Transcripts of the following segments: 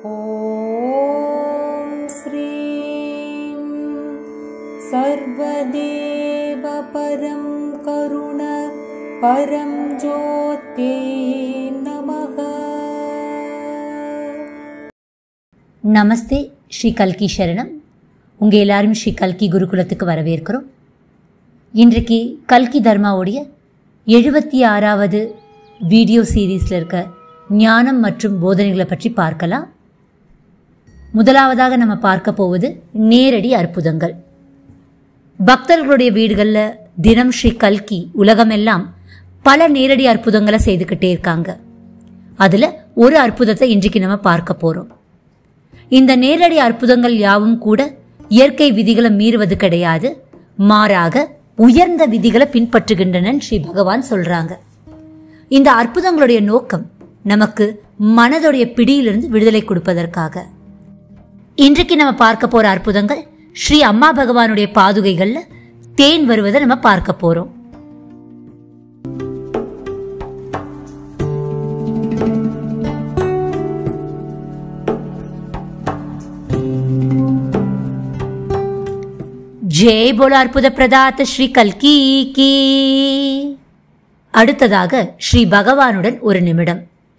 ஓம் ஸ்ரீம் சர்வதேவ பரம் கருண பரம் ஜோதே நமக. நமஸ்தே. ஸ்ரீ கல்கி சரணம். உங்கள் எல்லாரும் ஸ்ரீ கல்கி குருகுலத்துக்கு வரவேற்கிறோம். இன்றைக்கு கல்கி தர்மாவுடைய 76வது வீடியோ சீரீஸில் இருக்க ஞானம் மற்றும் போதனைகளை பற்றி பார்க்கலாம். முதலாவதாக நம்ம பார்க்க போவது நேரடி அற்புதங்கள். பக்தர்களுடைய வீடுகளில் தினம் ஸ்ரீ கல்கி உலகமெல்லாம் பல நேரடி அற்புதங்களை செய்துக்கிட்டே இருக்காங்க. அதில் ஒரு அற்புதத்தை இன்றைக்கு நம்ம பார்க்க போகிறோம். இந்த நேரடி அற்புதங்கள் யாவும் கூட இயற்கை விதிகளை மீறுவது கிடையாது, மாறாக உயர்ந்த விதிகளை பின்பற்றுகின்றன ஸ்ரீ பகவான் சொல்றாங்க. இந்த அற்புதங்களுடைய நோக்கம் நமக்கு மனதுடைய பிடியிலிருந்து விடுதலை கொடுப்பதற்காக. இன்றைக்கு நம்ம பார்க்க போற அற்புதங்கள் ஸ்ரீ அம்மா பகவானுடைய பாதுகைகள்ல தேன் வருவதை நம்ம பார்க்க போறோம். ஜெய் போல அற்புத பிரதாத்த ஸ்ரீ கல்கி கி. அடுத்ததாக ஸ்ரீ பகவானுடன் ஒரு நிமிடம்.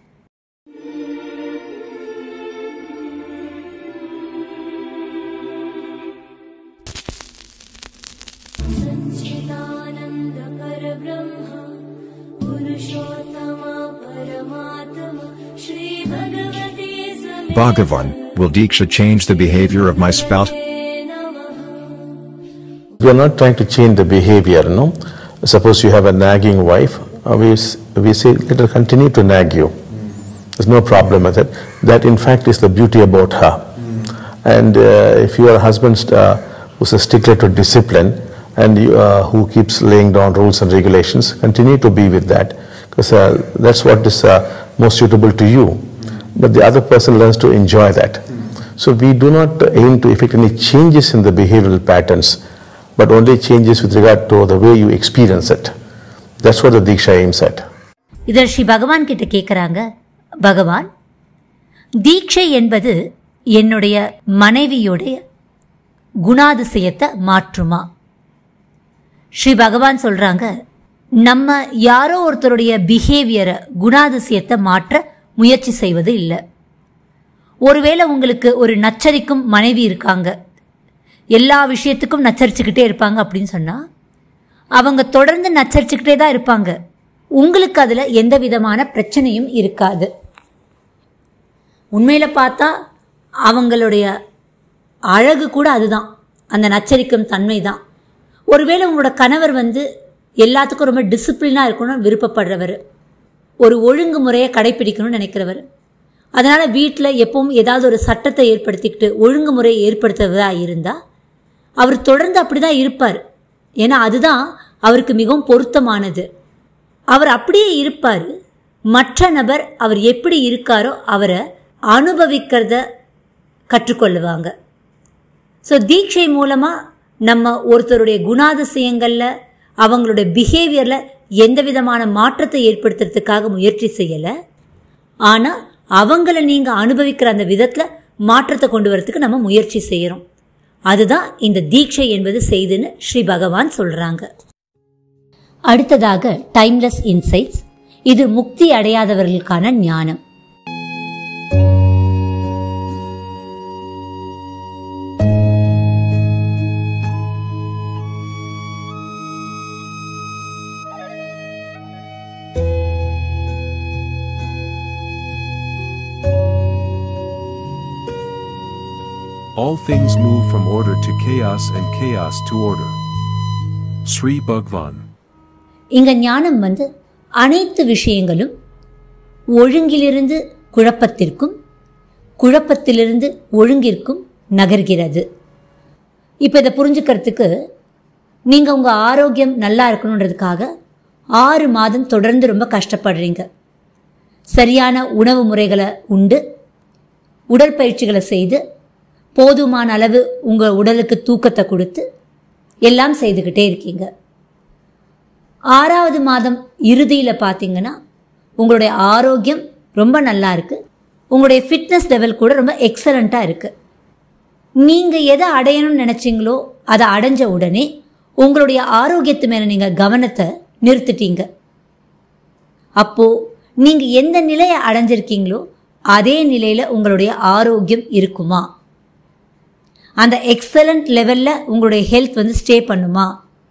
Bhagavan, will Diksha change the behavior of my spouse? We are not trying to change the behavior, no? Suppose you have a nagging wife, we say let her continue to nag you. There's no problem with it. That in fact is the beauty about her. And if you are a husband who's a stickler to discipline and who keeps laying down rules and regulations, continue to be with that, because that's what is most suitable to you. But the other person learns to enjoy that. So we do not aim to effect any changes in the behavioral patterns, but only changes with regard to the way you experience it. That's what the Diksha aims at. இதில் ஸ்ரீ பகவான் கிட்ட கேட்குறாங்க, பகவான், தீட்சை என்பது என்னுடைய மனைவியுடைய குணாதிசயத்தை மாற்றுமா? ஸ்ரீ பகவான் சொல்றாங்க, நம்ம யாரோ ஒருத்தருடைய பிஹேவியரை குணாதிசயத்தை மாற்ற முயற்சி செய்வது இல்லை. ஒருவேளை உங்களுக்கு ஒரு நச்சரிக்கும் மனைவி இருக்காங்க, எல்லா விஷயத்துக்கும் நச்சரிச்சுக்கிட்டே இருப்பாங்க அப்படின்னு சொன்னால் அவங்க தொடர்ந்து நச்சரிச்சுக்கிட்டே தான் இருப்பாங்க. உங்களுக்கு அதில் எந்த விதமான பிரச்சனையும் இருக்காது. உண்மையில் பார்த்தா அவங்களுடைய அழகு கூட அதுதான், அந்த நச்சரிக்கும் தன்மை தான். ஒருவேளை உங்களோட கணவர் எல்லாத்துக்கும் ரொம்ப டிசிப்ளினாக இருக்கணும்னு விருப்பப்படுறவர், ஒரு ஒழுங்குமுறையை கடைப்பிடிக்கணும்னு நினைக்கிறவர், அதனால் வீட்டில் எப்பவும் ஏதாவது ஒரு சட்டத்தை ஏற்படுத்திக்கிட்டு ஒழுங்குமுறையை ஏற்படுத்துவதா இருந்தால் அவர் தொடர்ந்து அப்படி தான் இருப்பார். ஏன்னா அதுதான் அவருக்கு மிகவும் பொருத்தமானது. அவர் அப்படியே இருப்பார். மற்ற நபர் அவர் எப்படி இருக்காரோ அவரை அனுபவிக்கிறத கற்றுக்கொள்ளுவாங்க. ஸோ தீட்சை மூலமாக நம்ம ஒருத்தருடைய குணாதிசயங்களில் அவங்களுடைய பிஹேவியரில் எந்த விதமான மாற்றத்தை ஏற்படுத்துறதுக்காக முயற்சி செய்யலை, ஆனால் அவங்கள நீங்கள் அனுபவிக்கிற அந்த விதத்தில் மாற்றத்தை கொண்டு வரதுக்கு நம்ம முயற்சி செய்கிறோம். அதுதான் இந்த தீட்சை என்பது செய்துன்னு ஸ்ரீ பகவான் சொல்றாங்க. அடுத்ததாக டைம்லெஸ் இன்சைட்ஸ். இது முக்தி அடையாதவர்களுக்கான ஞானம். All things move from order to chaos and chaos to order. Sri Bhagavan. இங்க ஞானம் அனைத்து விஷயங்களும் ஒழுங்கிலிருந்து குழப்பத்திற்கும் குழப்பத்திலிருந்து ஒழுங்கிற்கும் நகர்கிறது. இப்போ இதை புரிஞ்சுக்கிறதுக்கு நீங்கள் உங்கள் ஆரோக்கியம் நல்லா இருக்கணுன்றதுக்காக 6 மாதம் தொடர்ந்து ரொம்ப கஷ்டப்படுறீங்க. சரியான உணவு முறைகளை உண்டு, உடற்பயிற்சிகளை செய்து, போதுமான அளவு உங்கள் உடலுக்கு தூக்கத்தை கொடுத்து எல்லாம் செய்துக்கிட்டே இருக்கீங்க. 6வது மாதம் இறுதியில் பார்த்தீங்கன்னா உங்களுடைய ஆரோக்கியம் ரொம்ப நல்லா இருக்குது, உங்களுடைய ஃபிட்னஸ் லெவல் கூட ரொம்ப எக்ஸலண்ட்டாக இருக்குது. நீங்கள் எதை அடையணும்னு நினச்சிங்களோ அதை அடைஞ்ச உடனே உங்களுடைய ஆரோக்கியத்து மேலே நீங்கள் கவனத்தை நிறுத்திட்டீங்க. அப்போது நீங்கள் எந்த நிலையை அடைஞ்சிருக்கீங்களோ அதே நிலையில் உங்களுடைய ஆரோக்கியம் இருக்குமா? அந்த எக்ஸலண்ட் லெவலில் உங்களுடைய ஹெல்த் ஸ்டே பண்ணுமா?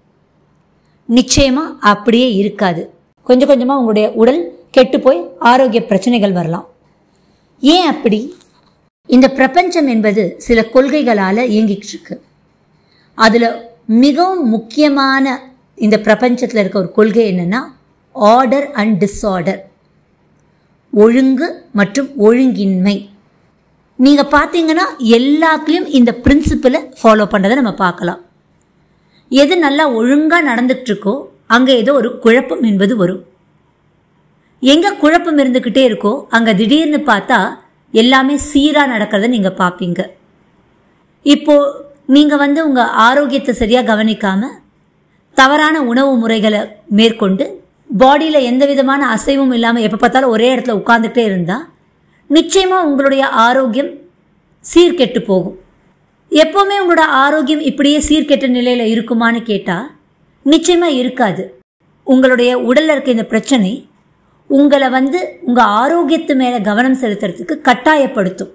நிச்சயமாக அப்படியே இருக்காது. கொஞ்சம் கொஞ்சமாக உங்களுடைய உடல் கெட்டு போய் ஆரோக்கிய பிரச்சனைகள் வரலாம். ஏன் அப்படி? இந்த பிரபஞ்சம் என்பது சில கொள்கைகளால் இயங்கிட்டு இருக்கு. அதில் மிகவும் முக்கியமான இந்த பிரபஞ்சத்தில் இருக்க ஒரு கொள்கை என்னென்னா ஆர்டர் அண்ட் டிஸார்டர், ஒழுங்கு மற்றும் ஒழுங்கின்மை. நீங்கள் பார்த்தீங்கன்னா எல்லாத்துலேயும் இந்த பிரின்சிபலை ஃபாலோ பண்ணுறதை நம்ம பார்க்கலாம். எது நல்லா ஒழுங்காக நடந்துகிட்டு இருக்கோ அங்கே ஏதோ ஒரு குழப்பம் என்பது வரும். எங்கே குழப்பம் இருந்துக்கிட்டே இருக்கோ அங்கே திடீர்னு பார்த்தா எல்லாமே சீராக நடக்கிறத நீங்கள் பார்ப்பீங்க. இப்போது நீங்கள் உங்கள் ஆரோக்கியத்தை சரியாக கவனிக்காமல் தவறான உணவு முறைகளை மேற்கொண்டு பாடியில் எந்த விதமான அசைவும் இல்லாமல் எப்போ பார்த்தாலும் ஒரே இடத்துல உட்காந்துக்கிட்டே இருந்தால் நிச்சயமாக உங்களுடைய ஆரோக்கியம் சீர்கெட்டு போகும். எப்போவுமே உங்களோட ஆரோக்கியம் இப்படியே சீர்கெட்ட நிலையில் இருக்குமான்னு கேட்டால் நிச்சயமாக இருக்காது. உங்களுடைய உடலில் இருக்க இந்த பிரச்சனை உங்களை உங்கள் ஆரோக்கியத்து மேலே கவனம் செலுத்துறதுக்கு கட்டாயப்படுத்தும்.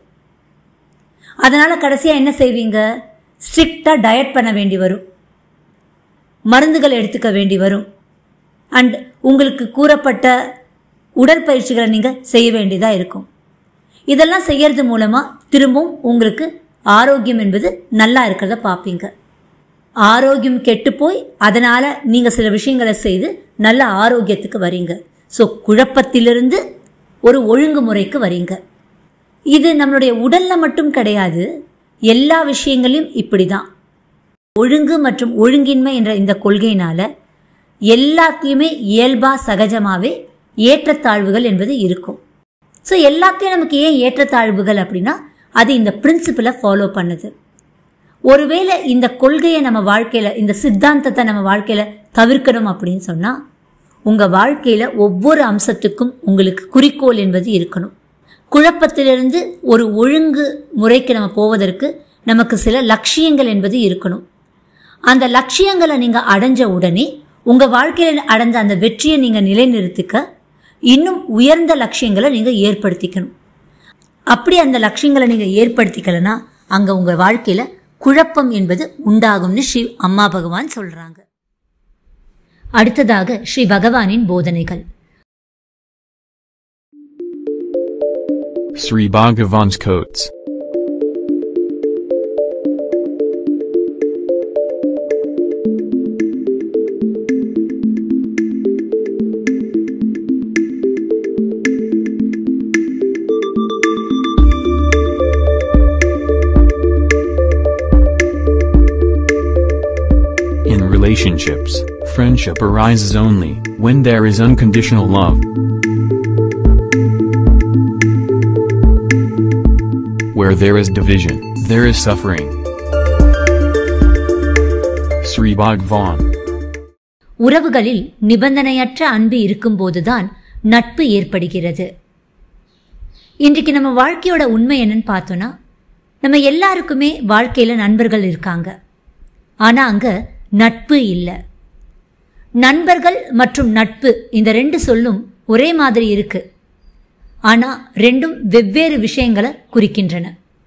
அதனால் கடைசியாக என்ன செய்வீங்க? ஸ்ட்ரிக்டாக டயட் பண்ண வேண்டி வரும், மருந்துகள் எடுத்துக்க வேண்டி வரும், அண்ட் உங்களுக்கு கூறப்பட்ட உடற்பயிற்சிகளை நீங்கள் செய்ய வேண்டியதாக இருக்கும். இதெல்லாம் செய்யறது மூலமாக திரும்பவும் உங்களுக்கு ஆரோக்கியம் என்பது நல்லா இருக்கிறத பார்ப்பீங்க. ஆரோக்கியம் கெட்டு போய் அதனால் நீங்கள் சில விஷயங்களை செய்து நல்ல ஆரோக்கியத்துக்கு வரீங்க. ஸோ குழப்பத்திலிருந்து ஒரு ஒழுங்குமுறைக்கு வரீங்க. இது நம்மளுடைய உடலில் மட்டும் கிடையாது, எல்லா விஷயங்களையும் இப்படி தான். ஒழுங்கு மற்றும் ஒழுங்கின்மை என்ற இந்த கொள்கையினால் எல்லாத்தையுமே இயல்பாக சகஜமாகவே ஏற்றத்தாழ்வுகள் என்பது இருக்கும். ஸோ எல்லாத்தையும் நமக்கு ஏன் ஏற்றத்தாழ்வுகள் அப்படின்னா அது இந்த பிரின்சிபலை ஃபாலோ பண்ணுது. ஒருவேளை இந்த கொள்கையை நம்ம வாழ்க்கையில், இந்த சித்தாந்தத்தை நம்ம வாழ்க்கையில் தவிர்க்கணும் அப்படின்னு சொன்னால் உங்கள் வாழ்க்கையில் ஒவ்வொரு அம்சத்துக்கும் உங்களுக்கு குறிக்கோள் என்பது இருக்கணும். குழப்பத்திலிருந்து ஒரு ஒழுங்கு முறைக்கு நம்ம போவதற்கு நமக்கு சில லட்சியங்கள் என்பது இருக்கணும். அந்த லட்சியங்களை நீங்கள் அடைஞ்ச உடனே உங்கள் வாழ்க்கையில் அடைஞ்ச அந்த வெற்றியை நீங்கள் நிலைநிறுத்திக்க இன்னும் உயர்ந்த லட்சியங்களை நீங்கள் ஏற்படுத்திக்கணும். அப்படி அந்த லட்சியங்களை நீங்கள் ஏற்படுத்திக்கலன்னா அங்கே உங்கள் வாழ்க்கையில் குழப்பம் என்பது உண்டாகும்னு ஸ்ரீ அம்மா பகவான் சொல்கிறாங்க. அடுத்ததாக ஸ்ரீ பகவானின் போதனைகள். Sri Bhagavan's quotes. In relationships, friendship arises only when there is unconditional love. Where there is division, there is suffering. Sri Bhagavan. உறவுகளில் நிபந்தனையற்ற அன்பு இருக்கும்போதுதான் நட்பு ஏற்படுகிறது. இன்றைக்கு நம்ம வாழ்க்கையோட உண்மை என்னன்னு பார்த்தோன்னா, நம்ம எல்லாருக்குமே வாழ்க்கையில் நண்பர்கள் இருக்காங்க. ஆனால் அங்கே நட்பு இல்லை. நண்பர்கள் மற்றும் நட்பு இந்த ரெண்டு சொல்லும் ஒரே மாதிரி இருக்கு, ஆனால் ரெண்டும் வெவ்வேறு விஷயங்களை குறிக்கின்றன.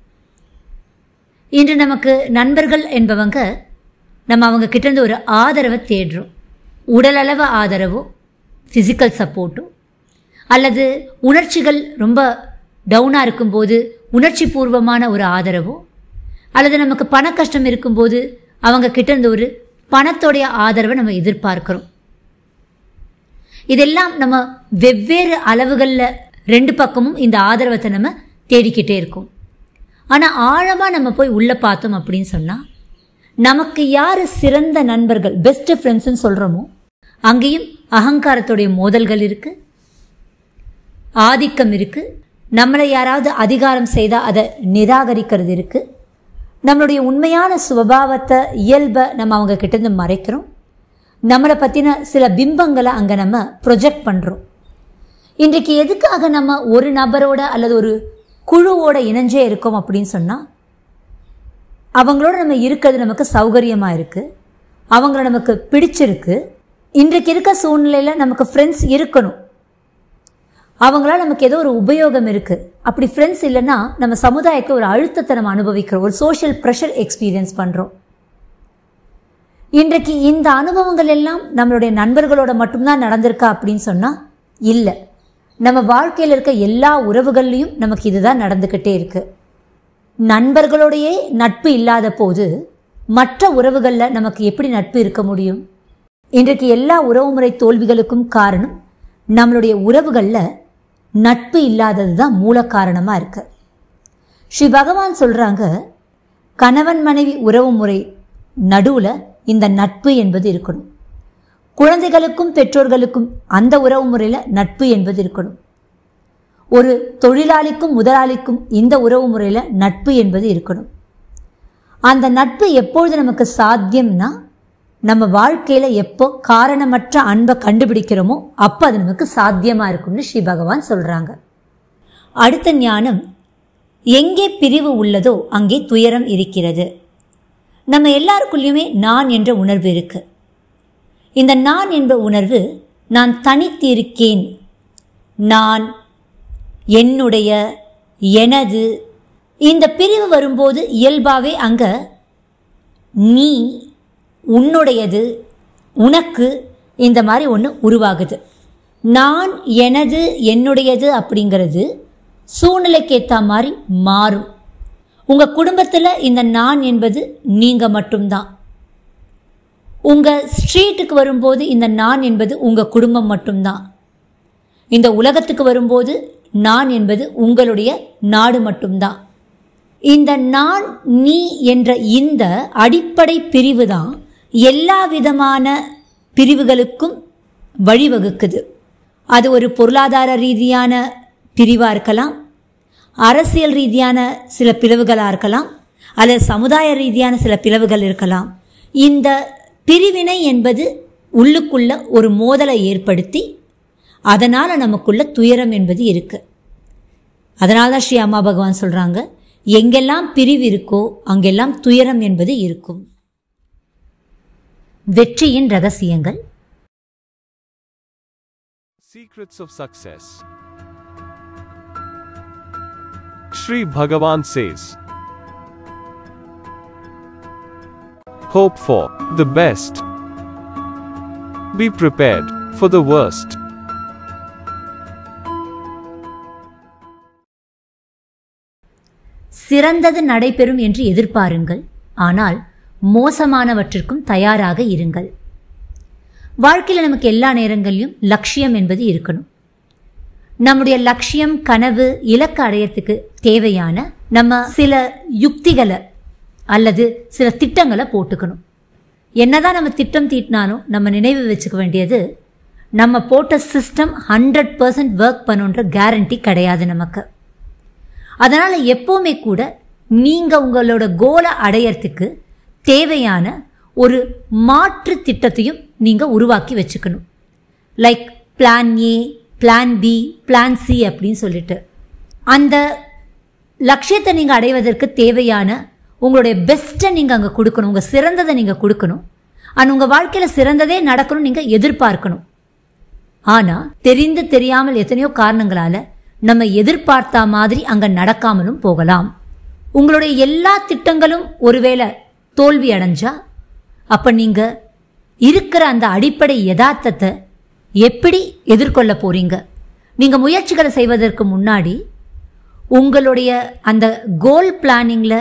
இன்று நமக்கு நண்பர்கள் என்பவங்க நம்ம அவங்க கிட்டேருந்து ஒரு ஆதரவை தேடுறோம். உடலளவு ஆதரவோ, ஃபிசிக்கல் சப்போர்ட்டோ, அல்லது உணர்ச்சிகள் ரொம்ப டவுனாக இருக்கும்போது உணர்ச்சி பூர்வமான ஒரு ஆதரவோ, அல்லது நமக்கு பண கஷ்டம் இருக்கும்போது அவங்க கிட்டேருந்து ஒரு பணத்தோடைய ஆதரவை நம்ம எதிர்பார்க்கிறோம். இதெல்லாம் நம்ம வெவ்வேறு அளவுகளில் ரெண்டு பக்கமும் இந்த ஆதரவத்தை நம்ம தேடிக்கிட்டே இருக்கோம். ஆனால் ஆழமாக நம்ம போய் உள்ளே பார்த்தோம் அப்படின்னு சொன்னால் நமக்கு யார் சிறந்த நண்பர்கள், பெஸ்ட் ஃப்ரெண்ட்ஸ்ன்னு சொல்கிறோமோ அங்கேயும் அகங்காரத்துடைய மோதல்கள் இருக்குது, ஆதிக்கம் இருக்குது, நம்மளை யாராவது அதிகாரம் செய்தால் அதை நிராகரிக்கிறது இருக்குது, நம்மளுடைய உண்மையான சுபாவத்தை, இயல்பை நம்ம அவங்க கிட்டேருந்து மறைக்கிறோம், நம்மளை பற்றின சில பிம்பங்களை அங்கே நம்ம ப்ரொஜெக்ட் பண்ணுறோம். இன்றைக்கு எதுக்காக நம்ம ஒரு நபரோட அல்லது ஒரு குழுவோட இணைஞ்சே இருக்கோம் அப்படின்னு சொன்னால் அவங்களோட நம்ம இருக்கிறது நமக்கு சௌகரியமாக இருக்குது, அவங்கள நமக்கு பிடிச்சிருக்கு. இன்றைக்கு இருக்க சூழ்நிலையில் நமக்கு ஃப்ரெண்ட்ஸ் இருக்கணும், அவங்களால நமக்கு ஏதோ ஒரு உபயோகம் இருக்குது. அப்படி ஃப்ரெண்ட்ஸ் இல்லைன்னா நம்ம சமுதாயத்தை ஒரு அழுத்தத்தை நம்ம அனுபவிக்கிறோம், ஒரு சோஷியல் ப்ரெஷர் எக்ஸ்பீரியன்ஸ் பண்ணுறோம். இன்றைக்கு இந்த அனுபவங்கள் எல்லாம் நம்மளுடைய நண்பர்களோட மட்டும்தான் நடந்திருக்கா அப்படின்னு சொன்னால் இல்லை. நம்ம வாழ்க்கையில் இருக்க எல்லா உறவுகள்லையும் நமக்கு இதுதான் நடந்துக்கிட்டே இருக்குது. நண்பர்களோடையே நட்பு இல்லாத போது மற்ற உறவுகளில் நமக்கு எப்படி நட்பு இருக்க முடியும்? இன்றைக்கு எல்லா உறவுமுறை தோல்விகளுக்கும் காரணம் நம்மளுடைய உறவுகளில் நட்பு இல்லாதது தான் மூல காரணமாக இருக்கு. ஸ்ரீ பகவான் சொல்கிறாங்க, கணவன் மனைவி உறவு முறை நடுவில் இந்த நட்பு என்பது இருக்கணும். குழந்தைகளுக்கும் பெற்றோர்களுக்கும் அந்த உறவு முறையில் நட்பு என்பது இருக்கணும். ஒரு தொழிலாளிக்கும் முதலாளிக்கும் இந்த உறவு முறையில் நட்பு என்பது இருக்கணும். அந்த நட்பு எப்பொழுது நமக்கு சாத்தியம்னா நம்ம வாழ்க்கையில் எப்போ காரணமற்ற அன்பை கண்டுபிடிக்கிறோமோ அப்போ அது நமக்கு சாத்தியமாக இருக்கும்னு ஸ்ரீ பகவான் சொல்கிறாங்க. அடுத்த ஞானம், எங்கே பிரிவு உள்ளதோ அங்கே துயரம் இருக்கிறது. நம்ம எல்லாருக்குள்ளேயுமே நான் என்ற உணர்வு இருக்குது. இந்த நான் என்ற உணர்வு நான் தனித்து இருக்கேன், நான், என்னுடைய, எனது, இந்த பிரிவு வரும்போது இயல்பாகவே அங்கே நீ, உன்னுடையது, உனக்கு, இந்த மாதிரி ஒன்று உருவாகுது. நான், எனது, என்னுடையது அப்படிங்கிறது சூழ்நிலைக்கு ஏற்ற மாதிரி மாறும். உங்கள் குடும்பத்தில் இந்த நான் என்பது நீங்கள் மட்டும்தான். உங்கள் ஸ்ட்ரீட்டுக்கு வரும்போது இந்த நான் என்பது உங்கள் குடும்பம் மட்டும்தான். இந்த உலகத்துக்கு வரும்போது நான் என்பது உங்களுடைய நாடு மட்டும்தான். இந்த நான், நீ என்ற இந்த அடிப்படை பிரிவு தான் எல்லா விதமான பிரிவுகளுக்கும் வழிவகுக்குது. அது ஒரு பொருளாதார ரீதியான பிரிவாக இருக்கலாம், அரசியல் ரீதியான சில பிளவுகளாக இருக்கலாம், அல்லது சமுதாய ரீதியான சில பிளவுகள் இருக்கலாம். இந்த பிரிவினை என்பது உள்ளுக்குள்ள ஒரு மோதலை ஏற்படுத்தி அதனால் நமக்குள்ள துயரம் என்பது இருக்குது. அதனால தான் ஸ்ரீ அம்மா பகவான் சொல்கிறாங்க, எங்கெல்லாம் பிரிவு இருக்கோ அங்கெல்லாம் துயரம் என்பது இருக்கும். வெற்றியின் ரகசியங்கள். Secrets of success. Shri Bhagavan says, hope for the best. Be prepared for the worst. சிறந்தது நடைபெறும் என்று எதிர்பாருங்கள், ஆனால் மோசமானவற்றிற்கும் தயாராக இருங்கள். வாழ்க்கையில் நமக்கு எல்லா நேரங்களிலும் லட்சியம் என்பது இருக்கணும். நம்முடைய லட்சியம், கனவு, இலக்கு அடையறதுக்கு தேவையான நம்ம சில யுக்திகளை அல்லது சில திட்டங்களை போட்டுக்கணும். என்னதான் நம்ம திட்டம் தீட்டினாலும் நம்ம நினைவு வச்சுக்க வேண்டியது, நம்ம போட்ட சிஸ்டம் 100% ஒர்க் பண்ணுன்ற கேரண்டி கிடையாது நமக்கு. அதனால் எப்போவுமே கூட நீங்கள் உங்களோட கோலை அடையறதுக்கு தேவையான ஒரு மாற்று திட்டத்தையும் நீங்கள் உருவாக்கி வச்சுக்கணும். Like plan A, plan B, plan C அப்படின்னு சொல்லிட்டு அந்த லட்சியத்தை நீங்கள் அடைவதற்கு தேவையான உங்களுடைய பெஸ்ட்டை நீங்கள் அங்கே கொடுக்கணும், உங்கள் சிறந்ததை நீங்கள் கொடுக்கணும். ஆனால் உங்கள் வாழ்க்கையில் சிறந்ததே நடக்கணும் நீங்கள் எதிர்பார்க்கணும். ஆனால் தெரிந்து தெரியாமல் எத்தனையோ காரணங்களால் நம்ம எதிர்பார்த்த மாதிரி அங்கே நடக்காமலும் போகலாம். உங்களுடைய எல்லா திட்டங்களும் ஒருவேளை தோல்வி அடைஞ்சா அப்போ நீங்கள் இருக்கிற அந்த அடிப்படை யதார்த்தத்தை எப்படி எதிர்கொள்ள போகிறீங்க? நீங்கள் முயற்சிகளை செய்வதற்கு முன்னாடி உங்களுடைய அந்த கோல் பிளானிங்கில்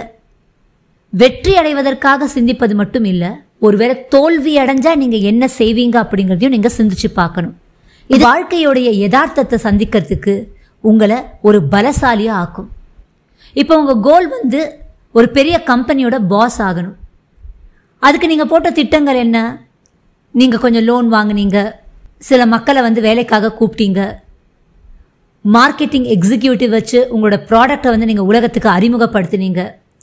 வெற்றி அடைவதற்காக சிந்திப்பது மட்டும் இல்லை, ஒருவேளை தோல்வி அடைஞ்சால் நீங்கள் என்ன செய்வீங்க அப்படிங்கிறதையும் நீங்கள் சிந்திச்சு பார்க்கணும். இது வாழ்க்கையோடைய யதார்த்தத்தை சந்திக்கிறதுக்கு உங்களை ஒரு பலசாலியாக ஆக்கும். இப்போ உங்கள் கோல் ஒரு பெரிய கம்பெனியோட பாஸ் ஆகணும். அதுக்கு நீங்கள் போட்ட திட்டங்கள் என்ன? நீங்கள் கொஞ்சம் லோன் வாங்கினீங்க, சில மக்களை வேலைக்காக கூப்பிட்டீங்க, மார்க்கெட்டிங் எக்ஸிக்யூட்டிவ் வச்சு உங்களோட ப்ராடக்டை நீங்கள் உலகத்துக்கு அறிமுகப்படுத்தினீங்க.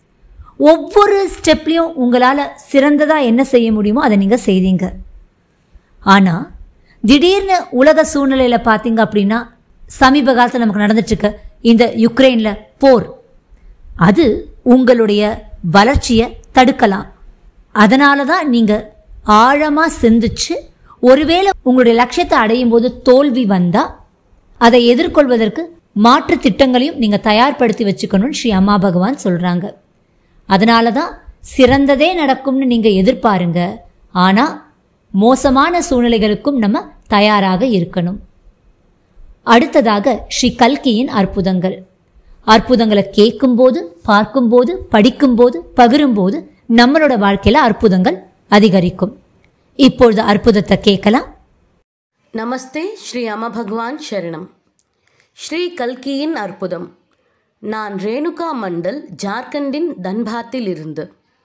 ஒவ்வொரு ஸ்டெப்லையும் உங்களால் சிறந்ததாக என்ன செய்ய முடியுமோ அதை நீங்கள் செய்தீங்க. ஆனால் திடீர்னு உலக சூழ்நிலையில் பார்த்தீங்க அப்படின்னா சமீப காலத்தில் நமக்கு நடந்துட்டுருக்க இந்த யுக்ரைனில் போர், அது உங்களுடைய வளர்ச்சியை தடுக்கலாம். அதனால தான் நீங்கள் ஆழமாக சிந்திச்சு, ஒருவேளை உங்களுடைய லட்சியத்தை அடையும் போது தோல்வி வந்தால் அதை எதிர்கொள்வதற்கு மாற்று திட்டங்களையும் நீங்கள் தயார்படுத்தி வச்சுக்கணும்னு ஸ்ரீ அம்மா பகவான் சொல்கிறாங்க. அதனால தான் சிறந்ததே நடக்கும்னு நீங்கள் எதிர்பாருங்க, ஆனால் மோசமான சூழ்நிலைகளுக்கும் நம்ம தயாராக இருக்கணும். அடுத்ததாக ஸ்ரீ கல்கியின் அற்புதங்கள். அற்புதங்களை கேட்கும்போது, பார்க்கும்போது, படிக்கும்போது, பகிரும்போது நம்மளோட வாழ்க்கையில் அற்புதங்கள் அதிகரிக்கும். இப்பொழுது அற்புதத்தை கேட்கலாம். நமஸ்தே, ஸ்ரீ அம்மா பகவான் சரணம். ஸ்ரீ கல்கியின் அற்புதம். நான் ரேணுகா மண்டல், ஜார்க்கண்டின் தன்பாத்தில் இருந்து.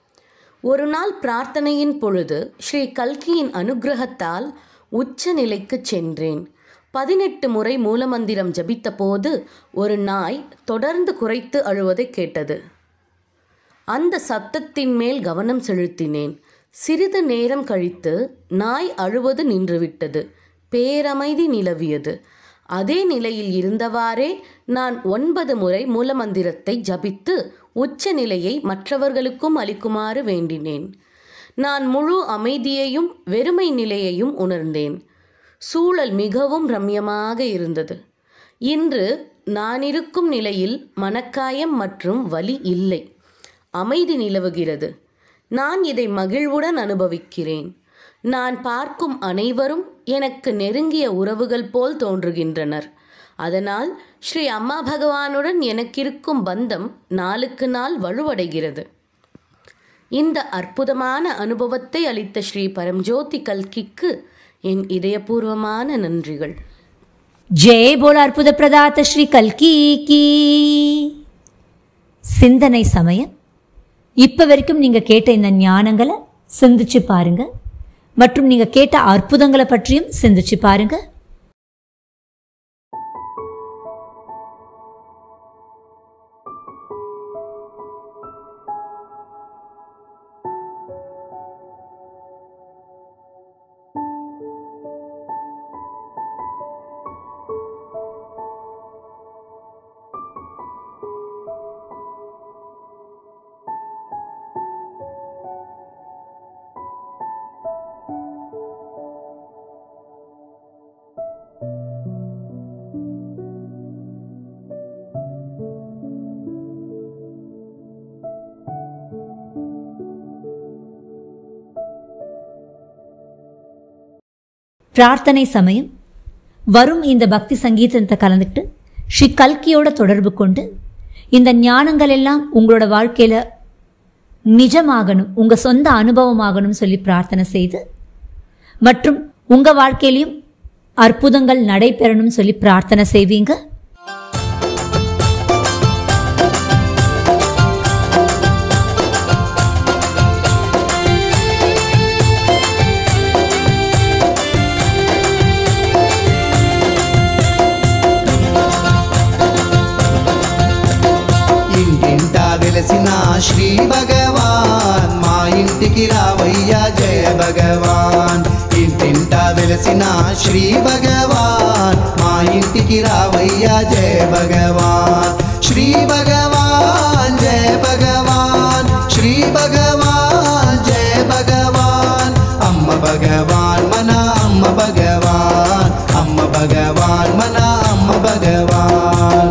ஒரு நாள் பிரார்த்தனையின் பொழுது ஸ்ரீ கல்கியின் அனுகிரகத்தால் உச்ச நிலைக்கு சென்றேன். 18 முறை மூலமந்திரம் ஜபித்த போது ஒரு நாய் தொடர்ந்து குரைத்து அழுவதை கேட்டது. அந்த சத்தத்தின் மேல் கவனம் செலுத்தினேன். சிறிது நேரம் கழித்து நாய் அழுவது நின்றுவிட்டது. பேரமைதி நிலவியது. அதே நிலையில் இருந்தவாறே நான் 9 முறை மூலமந்திரத்தை ஜபித்து உச்ச நிலையை மற்றவர்களுக்கும் அளிக்குமாறு வேண்டினேன். நான் முழு அமைதியையும் வெறுமை நிலையையும் உணர்ந்தேன். சூழல் மிகவும் ரம்யமாக இருந்தது. இன்று நான் இருக்கும் நிலையில் மனக்காயம் மற்றும் வலி இல்லை. அமைதி நிலவுகிறது. நான் இதை மகிழ்வுடன் அனுபவிக்கிறேன். நான் பார்க்கும் அனைவரும் எனக்கு நெருங்கிய உறவுகள் போல் தோன்றுகின்றனர். அதனால் ஸ்ரீ அம்மா பகவானுடன் எனக்கிருக்கும் பந்தம் நாளுக்கு நாள் வலுவடைகிறது. இந்த அற்புதமான அனுபவத்தை அளித்த ஸ்ரீ பரம்ஜோதி கல்கிக்கு என் இதயபூர்வமான நன்றிகள். ஜெய் போல அற்புத பிரதாத்த ஸ்ரீ கல்கி கி. சிந்தனை சமயம். இப்போ வரைக்கும் நீங்கள் கேட்ட இந்த ஞானங்களை சிந்திச்சு பாருங்க, மற்றும் நீங்கள் கேட்ட அற்புதங்களை பற்றியும் சிந்திச்சு பாருங்க. பிரார்த்தனை சமயம். வரும் இந்த பக்தி சங்கீதத்தை கலந்துக்கிட்டு ஸ்ரீ கல்கியோட தொடர்பு கொண்டு இந்த ஞானங்கள் எல்லாம் உங்களோட வாழ்க்கையில் நிஜமாகணும், உங்கள் சொந்த அனுபவமாகணும் சொல்லி பிரார்த்தனை செய்து, மற்றும் உங்கள் வாழ்க்கையிலையும் அற்புதங்கள் நடைபெறணும் சொல்லி பிரார்த்தனை செய்வீங்க. श्री भगवान मा इंटिकी रावय्या जय भगवान इंटिंटा वेलसिना श्री भगवान मा इंटिकी रावय्या जय भगवान श्री भगवान जय भगवान श्री भगवान जय भगवान अम्मा भगवान मना अम्मा भगवान मना अम्मा भगवान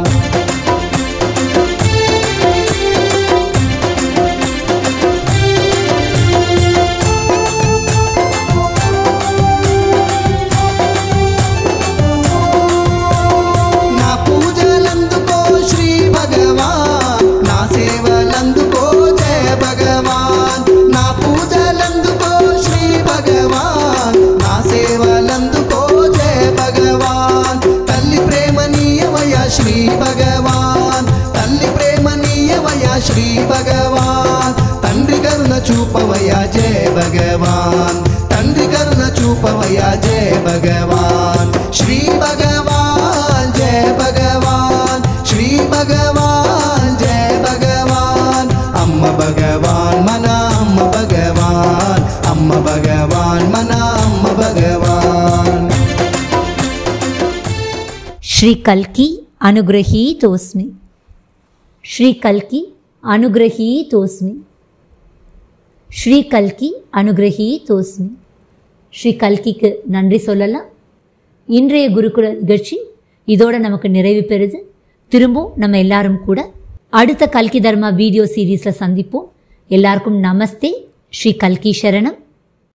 श्री भगवान तंड्री करुण चूपवया जय भगवान तंड्री करुण चूपवया जय भगवान श्री भगवान जय भगवान श्री भगवान जय भगवान अम्मा भगवान मना अम्मा भगवान मना अम्मा भगवान ஸ்ரீ கல்கி அனுகிரஹீதோஸ்மி. ஸ்ரீ கல்கி அனுகிரஹீதோஸ்மி. ஸ்ரீ கல்கி அனுகிரஹீதோஸ்மி. ஸ்ரீ கல்கிக்கு நன்றி சொல்லலாம். இன்றைய குருகுல நிகழ்ச்சி இதோட நமக்கு நிறைவு பெறுது. திரும்பவும் நம்ம எல்லாரும் கூட அடுத்த கல்கி தர்மா வீடியோ சீரீஸில் சந்திப்போம். எல்லாருக்கும் நமஸ்தே. ஸ்ரீ கல்கி சரணம்.